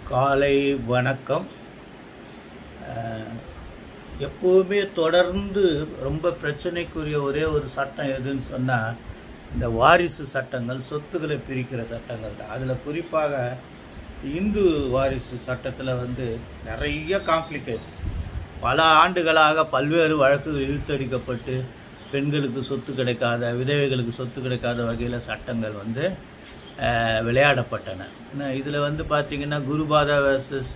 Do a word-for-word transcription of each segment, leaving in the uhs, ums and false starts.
காலை வணக்கம். எப்போவுமே தொடர்ந்து ரொம்ப பிரச்சனைக்குரிய ஒரே ஒரு சட்டம் எதுன்னு சொன்னால் இந்த வாரிசு சட்டங்கள், சொத்துக்களை பிரிக்கிற சட்டங்கள் தான். அதில் குறிப்பாக இந்து வாரிசு சட்டத்தில் வந்து நிறைய காம்ப்ளிகேட்ஸ், பல ஆண்டுகளாக பல்வேறு வழக்குகள் இழுத்தடிக்கப்பட்டு பெண்களுக்கு சொத்து கிடைக்காத, விதவைகளுக்கு சொத்து கிடைக்காத வகையில் சட்டங்கள் வந்து விளையாடப்பட்டன. இதில் வந்து பார்த்திங்கன்னா குருபாதா வர்சஸ்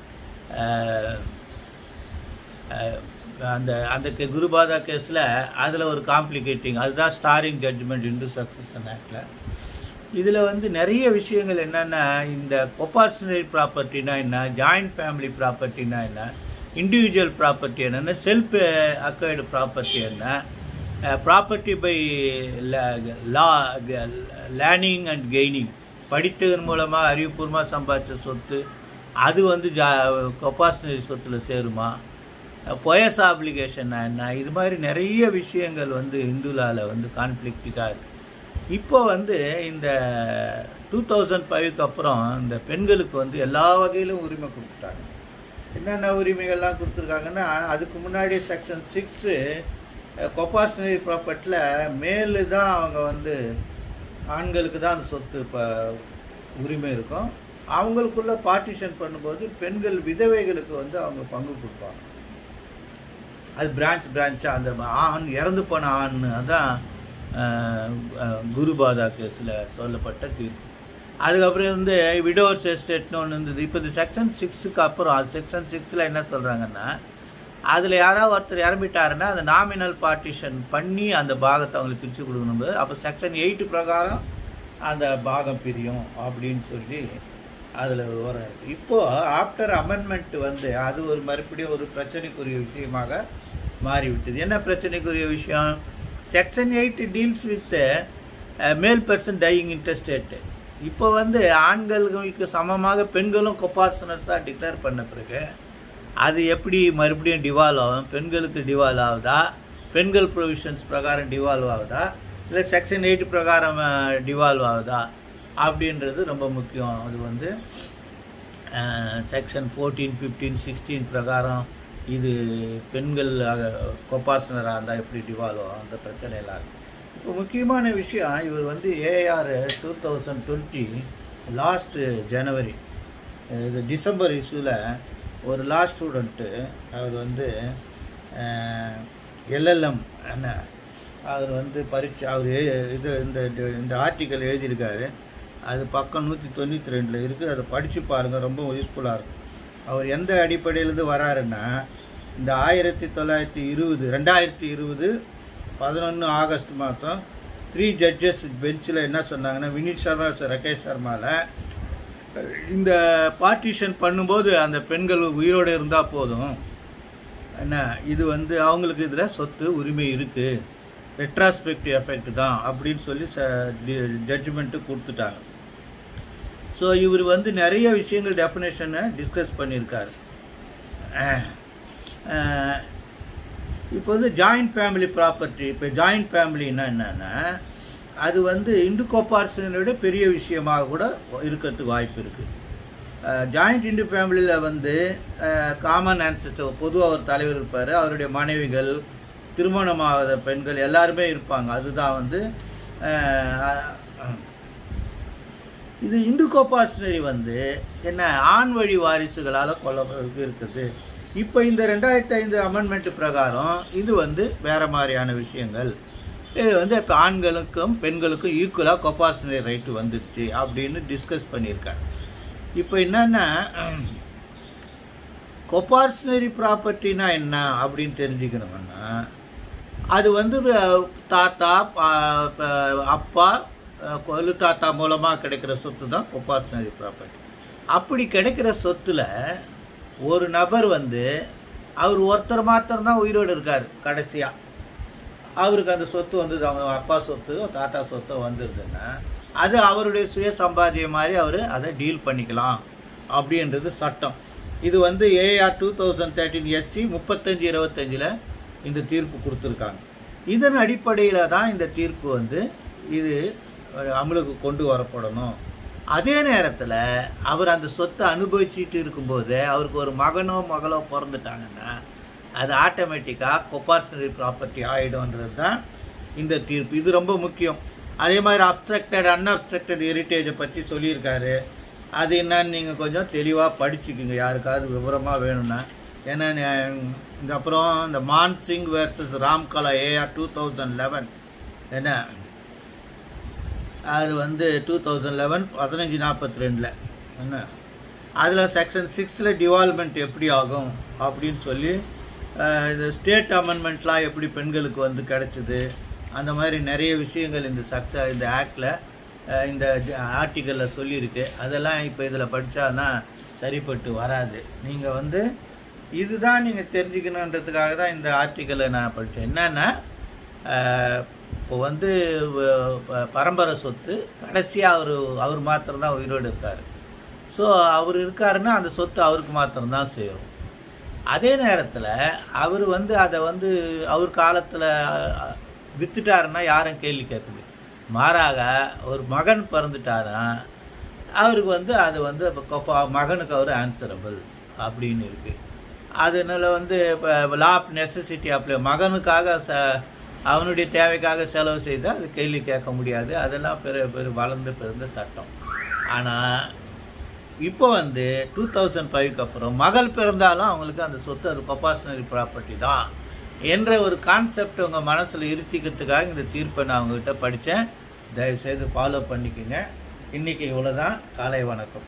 அந்த அந்த குருபாதா கேஸில் அதில் ஒரு காம்ப்ளிகேட்டிங், அதுதான் ஸ்டாரிங் ஜட்ஜ்மெண்ட் இந்து சக்சஷன் ஆக்டில். இதில் வந்து நிறைய விஷயங்கள் என்னென்னா, இந்த கொப்பார்ஷனரி ப்ராப்பர்ட்டினா என்ன, ஜாயிண்ட் ஃபேமிலி ப்ராப்பர்ட்டினா என்ன, இண்டிவிஜுவல் ப்ராப்பர்ட்டி என்னென்ன, செல்ஃப் அக்வைர்டு ப்ராப்பர்ட்டி என்ன, property by law learning and gaining, படித்ததன் மூலமாக அறிவுபூர்வமாக சம்பாதிச்ச சொத்து அது வந்து ஜா கொப்பார்ஷனரி சொத்தில் சேருமா, பொயஸ் ஆப்ளிகேஷன் என்ன, இது மாதிரி நிறைய விஷயங்கள் வந்து இந்துலாவில் வந்து கான்ஃப்ளிக்டிக்காக இருக்குது. இப்போ வந்து இந்த டூ தௌசண்ட் ஃபைவ்க்கு அப்புறம் இந்த பெண்களுக்கு வந்து எல்லா வகையிலும் உரிமை கொடுத்துட்டாங்க. என்னென்ன உரிமைகள்லாம் கொடுத்துருக்காங்கன்னா, அதுக்கு முன்னாடி செக்ஷன் சிக்ஸு கொப்பார்ஷனரி ப்ராப்பர்ட்டியில் மேலு தான் அவங்க வந்து ஆண்களுக்கு தான் அந்த சொத்து இப்போ உரிமை இருக்கும். அவங்களுக்குள்ள பார்ட்டிஷன் பண்ணும்போது பெண்கள் விதவைகளுக்கு வந்து அவங்க பங்கு கொடுப்பாங்க. அது பிரான்ச் பிரான்ச்சாக அந்த ஆண் இறந்து போன ஆண் அதான் குருபாதா கேஸில் சொல்லப்பட்ட தீர்ப்பு. அதுக்கப்புறம் வந்து விடோர்ஸ் எஸ்டேட்னு ஒன்று இருந்தது. இப்போ இந்த செக்ஷன் சிக்ஸுக்கு அப்புறம் அது செக்ஷன் சிக்ஸில் என்ன சொல்கிறாங்கன்னா, அதில் யாராவது ஒருத்தர் இறந்துட்டாருன்னா அந்த நாமினல் பார்ட்டிஷன் பண்ணி அந்த பாகத்தை அவங்களுக்கு பிரித்து கொடுக்கணும்போது அப்போ செக்ஷன் எயிட்டு பிரகாரம் அந்த பாகம் பிரியும் அப்படின்னு சொல்லி அதில் விவரம் இருக்குது. இப்போது ஆஃப்டர் அமெண்ட்மெண்ட் வந்து அது ஒரு மறுபடியும் ஒரு பிரச்சனைக்குரிய விஷயமாக மாறிவிட்டது. என்ன பிரச்சனைக்குரிய விஷயம்? Section eight deals with male person dying interstate. இப்போ வந்து ஆண்களுக்கு சமமாக பெண்களும் கொப்பார்ஷனர்ஸாக டிக்ளேர் பண்ண பிறகு அது எப்படி மறுபடியும் டிவால்வ் ஆகும்? பெண்களுக்கு டிவால்வ் ஆகுதா, பெண்கள் ப்ரொவிஷன்ஸ் பிரகாரம் டிவால்வ் ஆகுதா, இல்லை செக்ஷன் எயிட் பிரகாரம் டிவால்வ் ஆகுதா அப்படின்றது ரொம்ப முக்கியம். அது வந்து செக்ஷன் ஃபோர்டீன் ஃபிஃப்டீன் சிக்ஸ்டீன் பிரகாரம் இது பெண்கள் கொப்பார்ஷனராக இருந்தால் எப்படி டிவால்வ் ஆகும், அந்த பிரச்சனையெல்லாம் இருக்குது. இப்போ முக்கியமான விஷயம், இவர் வந்து AIR two thousand twenty last ஜனவரி இது டிசம்பர் இஷ்யூவில் ஒரு லா ஸ்டூடெண்ட்டு அவர் வந்து எல்எல்எம் என்ன அவர் வந்து பரீட்சை அவர் இது இந்த இந்த ஆர்டிக்கல் எழுதியிருக்காரு. அது பக்கம் நூற்றி தொண்ணூற்றி ரெண்டில் இருக்குது. அதை படித்து பாருங்கள், ரொம்ப யூஸ்ஃபுல்லாக இருக்கும். அவர் எந்த அடிப்படையிலேருந்து வராருன்னா, இந்த ஆயிரத்தி தொள்ளாயிரத்தி இருபது ரெண்டாயிரத்தி இருபது பதினொன்று ஆகஸ்ட் மாதம் த்ரீ ஜட்ஜஸ் பெஞ்சில் என்ன சொன்னாங்கன்னா, வினித் சர்மா ராகேஷ் சர்மாவில் இந்த பார்ட்டிஷன் பண்ணும்போது அந்த பெண்கள் உயிரோடு இருந்தால் போதும், என்ன இது வந்து அவங்களுக்கு இதில் சொத்து உரிமை இருக்குது, ரெட்ராஸ்பெக்டிவ் எஃபெக்ட் தான் அப்படின்னு சொல்லி ச ஜட்ஜ்மெண்ட்டு கொடுத்துட்டாங்க. ஸோ இவர் வந்து நிறைய விஷயங்கள் டெஃபினேஷனை டிஸ்கஸ் பண்ணியிருக்காரு. இப்போ வந்து ஜாயிண்ட் ஃபேமிலி ப்ராப்பர்ட்டி, இப்போ ஜாயிண்ட் ஃபேமிலின்னா என்னென்னா, அது வந்து இந்து கொப்பார்ஷனோட பெரிய விஷயமாக கூட இருக்கிறதுக்கு வாய்ப்பு இருக்குது. ஜாயிண்ட் இந்து ஃபேமிலியில் வந்து காமன் ஆன்செஸ்டர், பொதுவாக ஒரு தலைவர் இருப்பார், அவருடைய மனைவிகள், திருமணமாகாத பெண்கள் எல்லாருமே இருப்பாங்க. அதுதான் வந்து இது இந்து கொப்பார்ஷனரி வந்து என்ன ஆண் வழி வாரிசுகளால் கொல்ல இருக்குது. இப்போ இந்த ரெண்டாயிரத்தி ஐந்து அமெண்ட்மெண்ட் பிரகாரம் இது வந்து வேறு மாதிரியான விஷயங்கள். இது வந்து இப்போ ஆண்களுக்கும் பெண்களுக்கும் ஈக்குவலாக கொப்பார்ஷனரி ரைட்டு வந்துடுச்சு அப்படின்னு டிஸ்கஸ் பண்ணியிருக்காங்க. இப்போ என்னென்னா, கொப்பார்ஷனரி ப்ராப்பர்ட்டினா என்ன அப்படின்னு தெரிஞ்சுக்கணும்னா, அது வந்து தாத்தா அப்பா கொலு தாத்தா மூலமாக கிடைக்கிற சொத்து தான் கொப்பார்ஷனரி ப்ராப்பர்ட்டி. அப்படி கிடைக்கிற சொத்தில் ஒரு நபர் வந்து அவர் ஒருத்தர் மாத்திரம்தான் உயிரோடு இருக்கார், கடைசியாக அவருக்கு அந்த சொத்து வந்து அவங்க அப்பா சொத்து தாத்தா சொத்தோ வந்துடுதுன்னா அது அவருடைய சுய சம்பாத்தியம் மாதிரி அவர் அதை டீல் பண்ணிக்கலாம் அப்படின்றது சட்டம். இது வந்து AIR two thousand thirteen SC முப்பத்தஞ்சு இருபத்தஞ்சில் இந்த தீர்ப்பு கொடுத்துருக்காங்க. இதன் அடிப்படையில் தான் இந்த தீர்ப்பு வந்து இது அமலுக்கு கொண்டு வரப்படணும் அதே நேரத்தில் அவர் அந்த சொத்தை அனுபவிச்சுட்டு இருக்கும்போது அவருக்கு ஒரு மகனோ மகளோ பிறந்துட்டாங்கன்னா அது ஆட்டோமேட்டிக்காக கொப்பார்ஷனரி ப்ராப்பர்ட்டி ஆகிடும்ன்றது தான் இந்த தீர்ப்பு. இது ரொம்ப முக்கியம். அதே மாதிரி அப்ஸ்ட்ரக்டட் அன்அப்ஸ்ட்ரக்டட் ஹெரிட்டேஜை பற்றி சொல்லியிருக்காரு. அது என்னன்னு நீங்கள் கொஞ்சம் தெளிவாக படிச்சுக்குங்க யாருக்காவது விவரமாக வேணும்னா. ஏன்னா இந்த அப்புறம் இந்த Mansingh versus Ramkala AIR two thousand eleven என்ன அது வந்து டூ தௌசண்ட் லெவன் பதினஞ்சு நாற்பத்தி ரெண்டில் என்ன அதில் செக்ஷன் சிக்ஸில் டிவால்மெண்ட் எப்படி ஆகும் அப்படின்னு சொல்லி இது ஸ்டேட் அமெண்ட்மெண்ட்லாம் எப்படி பெண்களுக்கு வந்து கிடச்சிது அந்த மாதிரி நிறைய விஷயங்கள் இந்த சட்ட இந்த ஆக்டில் இந்த ஆர்டிக்கலில் சொல்லியிருக்கு. அதெல்லாம் இப்போ இதில் படித்தாதான் சரிப்பட்டு வராது. நீங்கள் வந்து இதுதான் நீங்கள் தெரிஞ்சுக்கணுன்றதுக்காக தான் இந்த ஆர்டிக்கலை நான் படித்தேன். என்னென்னா இப்போ வந்து பரம்பரை சொத்து கடைசியாக அவர் அவர் மாத்திரம்தான் உயிரோடு இருக்கார். ஸோ அவர் இருக்காருன்னா அந்த சொத்து அவருக்கு மாத்திரம்தான் சேரும். அதே நேரத்தில் அவர் வந்து அதை வந்து அவர் காலத்தில் விற்றுட்டாருன்னா யாரும் கேள்வி கேட்குது. மாறாக ஒரு மகன் பிறந்துட்டாருன்னா அவருக்கு வந்து அது வந்து இப்போ மகனுக்கு அவர் ஆன்சரபிள் அப்படின்னு இருக்குது. அதனால் வந்து இப்போ லா ஆஃப் நெசசிட்டி அப்ளை மகனுக்காக ச அவனுடைய தேவைக்காக செலவு செய்தால் அது கேள்வி கேட்க முடியாது. அதெல்லாம் பெரு பெரு வளர்ந்து பிறந்த சட்டம். ஆனால் இப்போ வந்து டூ தௌசண்ட் ஃபைவ்க்கு அப்புறம் மகள் பிறந்தாலும் அவங்களுக்கு அந்த சொத்து அது கொப்பார்ஷனரி ப்ராப்பர்ட்டி தான் என்ற ஒரு கான்செப்ட் உங்கள் மனசில் இருத்திக்கிறதுக்காக இந்த தீர்ப்பை நான் அவங்ககிட்ட படித்தேன். தயவுசெய்து ஃபாலோ பண்ணிக்கோங்க. இன்றைக்கி இவ்வளோ தான். காலை வணக்கம்.